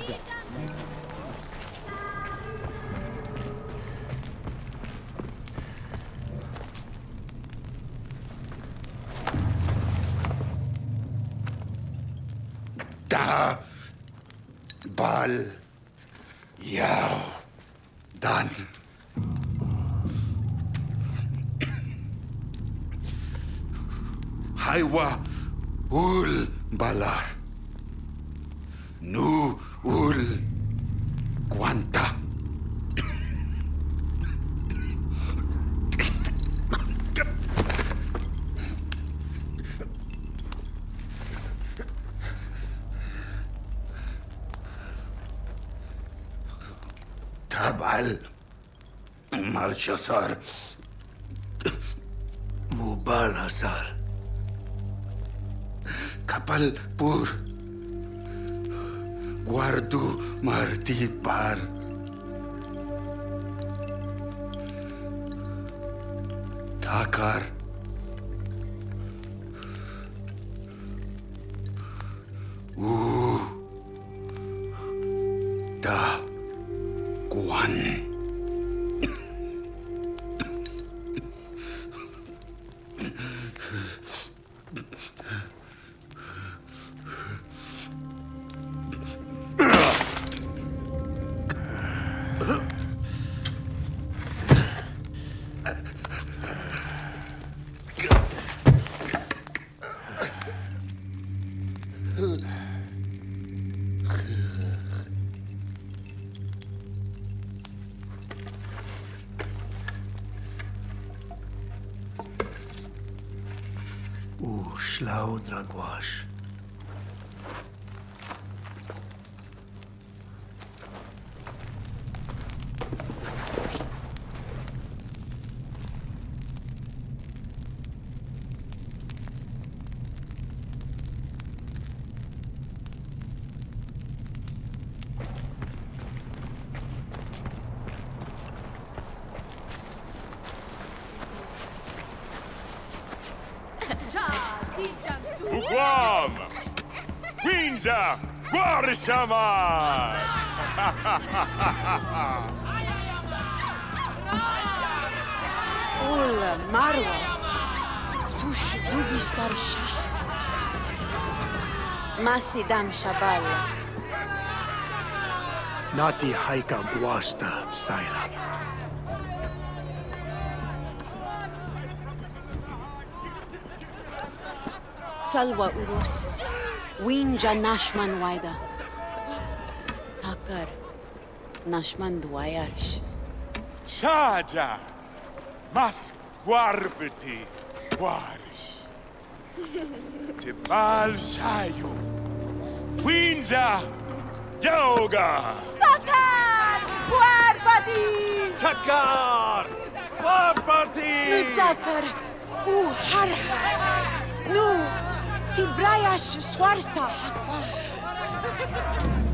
Da bal yao dan Haiwa ul balar nu ul guanta Tabal Malchasar Mubalhasar Kapal pur Guardu martipar Takar Da Guan Schlau Dragwash. Guam! Windsor! Guarishamas! Ola Marwa! Sush Dugistar Shah! Masidam Shabala! Nati Haika Buasta Saila. Salwa Urus, Winja Nashman Waida. Takar Nashman Dwayarsh. Shaja! Mas Guarbeti Guarish. Tibal Shayu. Windsor! Yoga! Takar Guarbati! Takar! Guarbati! Nutakar Uhara! Nu Tibrayash Swarsta Hakwa!